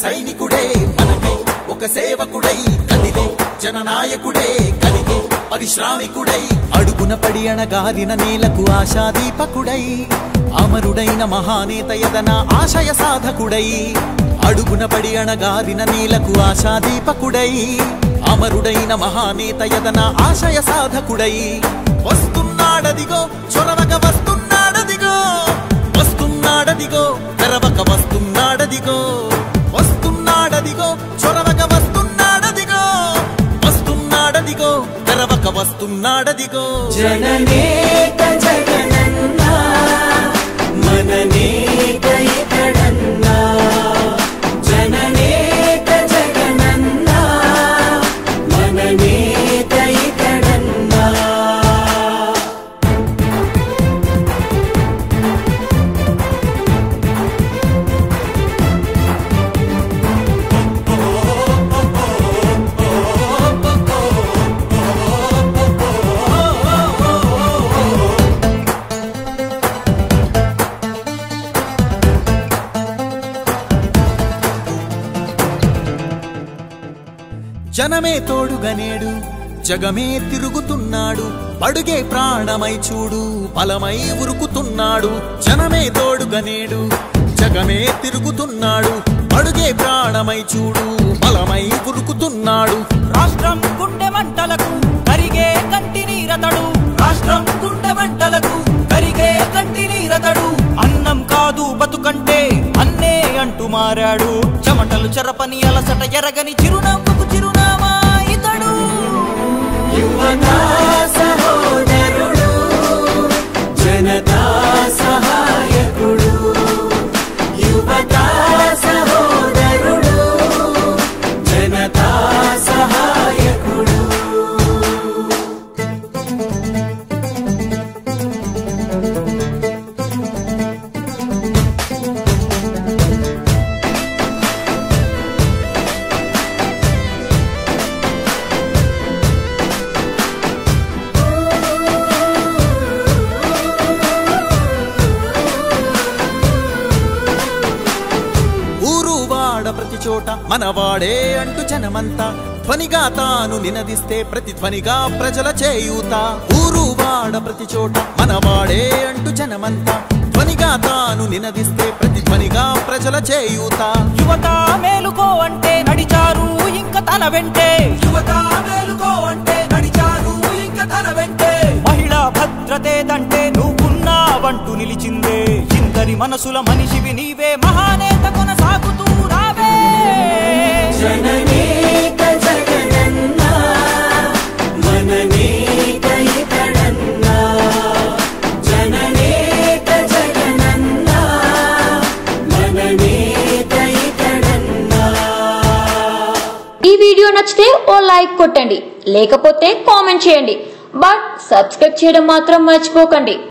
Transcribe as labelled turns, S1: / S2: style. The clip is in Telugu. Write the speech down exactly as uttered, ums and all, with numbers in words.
S1: సైనికుడే మనకై ఒక సేవకుడై కదిలే జననాయకుడే కలిగే పరిశ్రామికుడై అడుగున పడి అణగారిన నేలకు ఆశాదీపకుడై అమరుడైన మహానేత యదన ఆశయ సాధకుడై అడుగున పడి అణగారిన నేలకు ఆశాదీపకుడై అమరుడైన మహానేత యదన ఆశయ సాధకుడై వస్తున్నాడదిగో చొరవక వస్తున్నాడదిగో వస్తున్నాడదిగో తెరవక వస్తున్నాడదిగో వస్తున్నాడదిగో చొరవక వస్తున్నాడదిగో వస్తున్నాడదిగో తెరవక వస్తున్నాడదిగో
S2: జననేత జగనన్న మననేత ఇతడన్న జననేత జగనన్న మననేత ఇతడన్న
S1: జనమే తోడుగనేడు జగమే తిరుగుతున్నాడు అడుగే ప్రాణమై చూడు బలమై ఉరుకుతున్నాడు జనమే తోడుగనేడు జగమే తిరుగుతున్నాడు అడుగే ప్రాణమై చూడు బలమై ఉరుకుతున్నాడు
S3: రాష్ట్రం గుండె మంటలకు కరిగే కంటి నీరతడు రాష్ట్రం గుండె మంటలకు కరిగే కంటి నీరతడు అన్నం కాదు బతుకంటే అన్నే అంటూ మారాడు చెమటలు చెరపని అలసట ఎరగని చిరునవ్వుకు చిరునామా ఇతడు
S2: యువతా సహోదరుడు జనతా సహాయకుడు యువతా సహోదరుడు జనతా సహాయకుడు
S1: ప్రతి చోట మనవాడే అంటూ జనమంతా ధ్వనిగా తాను నినదిస్తే ప్రతి ధ్వనిగా ప్రజల చేయూత ఊరు వాడ ప్రతి చోట మనవాడే అంటూ జనమంతా ధ్వనిగా తాను నినదిస్తే ప్రతి ధ్వనిగా ప్రజల చేయూత
S3: యువత మేలుకో అంటే నడిచారు ఇంకా తన వెంటే యువత మేలుకో అంటే నడిచారు ఇంకా తన వెంటే మహిళా భద్రతేదంటే నువ్వున్నావంటూ నిలిచిందే ఇందరి మనసుల మనిషివి నీవే మహానేత కొనసాగుతూ రావే
S2: జననేత జగనన్న మననేత ఇతడన్న జననేత జగనన్న మననేత ఇతడన్న
S4: ఈ వీడియో నచ్చితే ఓ లైక్ కొట్టండి లేకపోతే కామెంట్ చేయండి బట్ సబ్స్క్రైబ్ చేయడం మాత్రం మర్చిపోకండి.